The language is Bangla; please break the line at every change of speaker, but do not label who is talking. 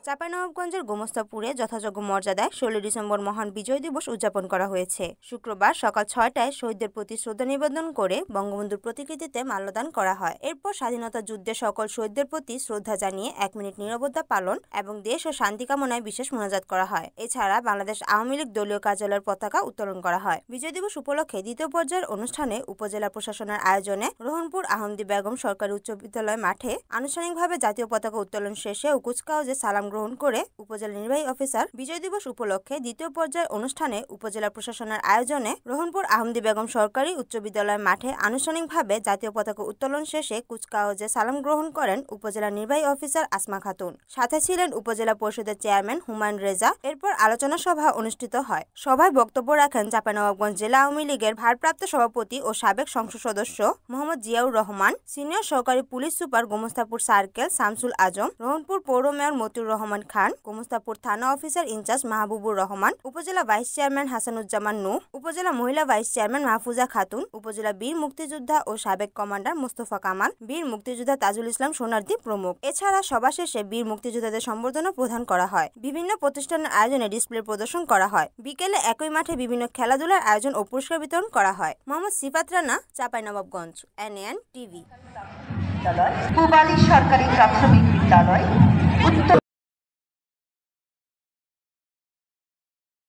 চাঁপাইনবাবগঞ্জের গোমস্তাপুরে যথাযোগ্য মর্যাদায় 16 ডিসেম্বর মহান বিজয় দিবস উদযাপন করা হয়েছে। শুক্রবার সকাল 6টায় শহীদদের প্রতি শ্রদ্ধা নিবেদন করে বঙ্গবন্ধুর প্রতিকৃতিতে মাল্যদান করা হয়। এরপর স্বাধীনতা যুদ্ধে সকল শহীদদের প্রতি শ্রদ্ধা জানিয়ে 1 মিনিট নীরবতা পালন এবং দেশ ও শান্তি কামনায় বিশেষ মোনাজাত করা হয়। এছাড়া বাংলাদেশ আওয়ামী লীগ দলীয় কার্যালয়ের পতাকা উত্তোলন করা হয়। বিজয় দিবস উপলক্ষে দ্বিতীয় পর্যায়ের অনুষ্ঠানে উপজেলা প্রশাসনের আয়োজনে রোহনপুর আহমদী বেগম সরকারি উচ্চ বিদ্যালয় মাঠে আনুষ্ঠানিকভাবে জাতীয় পতাকা উত্তোলন শেষে ও কুচকাওয়াজে সালাম গ্রহণ করে উপজেলা নির্বাহী অফিসার বিজয় দিবস উপলক্ষে দ্বিতীয় পর্যায়ের অনুষ্ঠানে উপজেলা প্রশাসনের আয়োজনে রোহনপুর আহমদী বেগম সরকারি উচ্চ বিদ্যালয় মাঠে আনুষ্ঠানিকভাবে জাতীয় পতাকা উত্তোলন শেষে কুচকাওয়াজে সালাম গ্রহণ করেন উপজেলা নির্বাহী অফিসার আসমা খাতুন। সাথে ছিলেন উপজেলা পরিষদের চেয়ারম্যান হুমায়ুন রেজা। এরপর আলোচনা সভা অনুষ্ঠিত হয়। সভায় বক্তব্য রাখেন চাঁপাইনবাবগঞ্জ জেলা আওয়ামী লীগের ভারপ্রাপ্ত সভাপতি ও সাবেক সংসদ সদস্য মোহাম্মদ জিয়াউর রহমান, সিনিয়র সহকারী police super Gomastapur circle Shamsul Azam, Rohanpur পৌর মেয়র মতিউর রহমান খান, গোমস্তাপুর থানা অফিসার ইনচার্জ মাহবুবুর রহমান, উপজেলা ভাইস চেয়ারম্যান হাসানুজ্জামান নূহ, উপজেলা মহিলা ভাইস চেয়ারম্যান মাহফুজা খাতুন, উপজেলা বীর মুক্তিযোদ্ধা ও সাবেক কমান্ডার মোস্তফা কামাল, বীর মুক্তিযোদ্ধা তাজুল ইসলাম সোনারদি প্রমুখ। এছাড়া সভা শেষে বীর মুক্তিযোদ্ধাদের সম্বর্ধনা প্রদান করা হয়। বিভিন্ন প্রতিষ্ঠানের আয়োজনে ডিসপ্লে প্রদর্শন করা হয়। বিকেলে একই মাঠে বিভিন্ন খেলাধুলার আয়োজন ও পুরস্কার বিতরণ করা হয়। Mohammad Sifat Rana, Chapainawabganj, NAN TV.
পূবালী সরকারি প্রাথমিক বিদ্যালয়, উত্তর